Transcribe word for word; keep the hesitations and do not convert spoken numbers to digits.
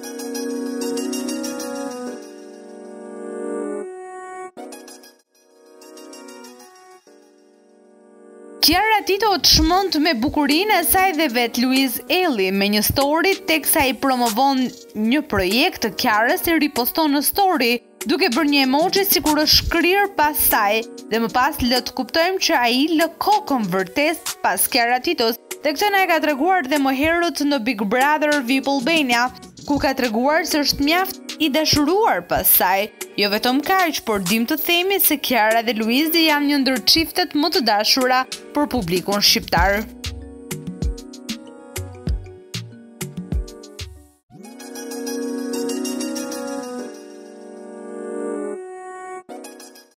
Kiara Tito të shmënt me bukurinë e saj dhe vet Luiz Elli me një story teksa i promovon një projekt të Kiarës i riposton në story duke bërë një emoji sikur është shkrir pas saj dhe më pas lë të kuptojmë që ai lë kokën vërtet pas Kiara Titos. Dhe këtë na e ka treguar dhe më herët në Big Brother V I P Albania, ku ka treguar se është mjaft i dashuruar pas saj. Jo vetëm kaq, por dim të themi se Kiara dhe Luizi janë një ndër çiftet më të dashura për publikun shqiptar.